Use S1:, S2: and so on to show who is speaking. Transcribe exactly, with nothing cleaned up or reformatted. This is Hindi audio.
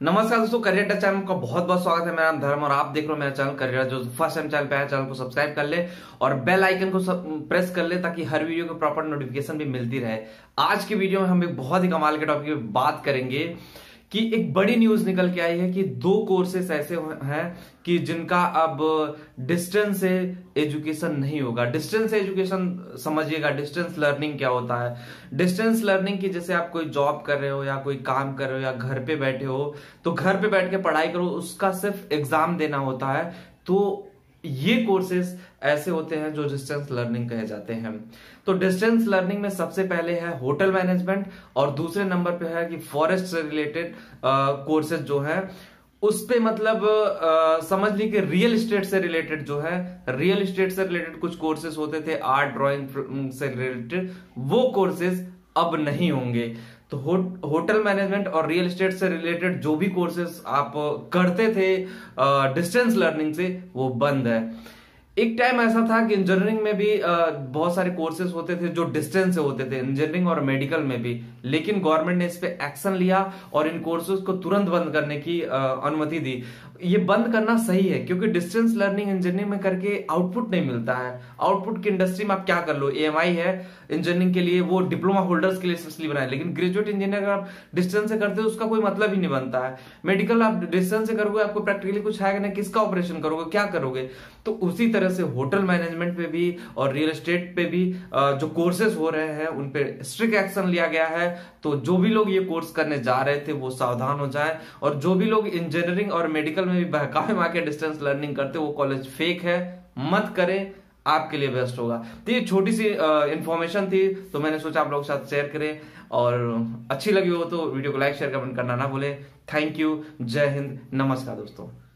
S1: नमस्कार दोस्तों, करियर टच चैनल का बहुत बहुत स्वागत है। मेरा नाम धर्म और आप देख रहे हो मेरा चैनल करियर। जो फर्स्ट टाइम चैनल पे है, चैनल को सब्सक्राइब कर ले और बेल आइकन को प्रेस कर ले ताकि हर वीडियो की प्रॉपर नोटिफिकेशन भी मिलती रहे। आज की वीडियो में हम एक बहुत ही कमाल के टॉपिक पे बात करेंगे कि एक बड़ी न्यूज निकल के आई है कि दो कोर्सेस ऐसे हैं कि जिनका अब डिस्टेंस से एजुकेशन नहीं होगा। डिस्टेंस एजुकेशन समझिएगा, डिस्टेंस लर्निंग क्या होता है। डिस्टेंस लर्निंग की जैसे आप कोई जॉब कर रहे हो या कोई काम कर रहे हो या घर पे बैठे हो, तो घर पे बैठ के पढ़ाई करो, उसका सिर्फ एग्जाम देना होता है। तो ये कोर्सेस ऐसे होते हैं जो डिस्टेंस लर्निंग कहे जाते हैं। तो डिस्टेंस लर्निंग में सबसे पहले है होटल मैनेजमेंट और दूसरे नंबर पे है कि फॉरेस्ट से रिलेटेड कोर्सेज जो है उस पे मतलब आ, समझ ली कि रियल एस्टेट से रिलेटेड जो है, रियल एस्टेट से रिलेटेड कुछ कोर्सेज होते थे, आर्ट ड्राइंग से रिलेटेड, वो कोर्सेज अब नहीं होंगे। तो हो, होटल मैनेजमेंट और रियल एस्टेट से रिलेटेड जो भी कोर्सेज आप करते थे डिस्टेंस लर्निंग से, वो बंद है। एक टाइम ऐसा था कि इंजीनियरिंग में भी आ, बहुत सारे कोर्सेज होते थे जो डिस्टेंस से होते थे, इंजीनियरिंग और मेडिकल में भी, लेकिन गवर्नमेंट ने इस पे एक्शन लिया और इन कोर्सेज को तुरंत बंद करने की आ, अनुमति दी। ये बंद करना सही है क्योंकि डिस्टेंस लर्निंग इंजीनियरिंग में करके आउटपुट नहीं मिलता है। आउटपुट की इंडस्ट्री में आप क्या कर लो, एएमआई है इंजीनियरिंग के लिए, वो डिप्लोमा होल्डर्स के लिए स्पेशली बनाए, लेकिन ग्रेजुएट इंजीनियर अगर आप डिस्टेंस से करते हो उसका कोई मतलब ही नहीं बनता है। मेडिकल आप डिस्टेंस से करोगे, आपको प्रैक्टिकली कुछ है नहीं, किसका ऑपरेशन करोगे, क्या करोगे। तो उसी तरह से होटल मैनेजमेंट पे भी और रियल एस्टेट पे भी जो कोर्सेज हो रहे हैं उन पे स्ट्रिक्ट एक्शन लिया गया है। तो जो भी लोग ये कोर्स करने जा रहे थे वो सावधान हो जाएं, और जो भी लोग इंजीनियरिंग और मेडिकल में भी बहकावे मार के डिस्टेंस लर्निंग करते वो कॉलेज फेक है, मत करें, आपके लिए बेस्ट होगा। तो ये छोटी सी इंफॉर्मेशन थी, तो मैंने सोचा आप लोगों के साथ शेयर करें, और अच्छी लगी हो तो वीडियो को लाइक शेयर कमेंट करना ना भूलें। थैंक यू, जय हिंद, नमस्कार दोस्तों।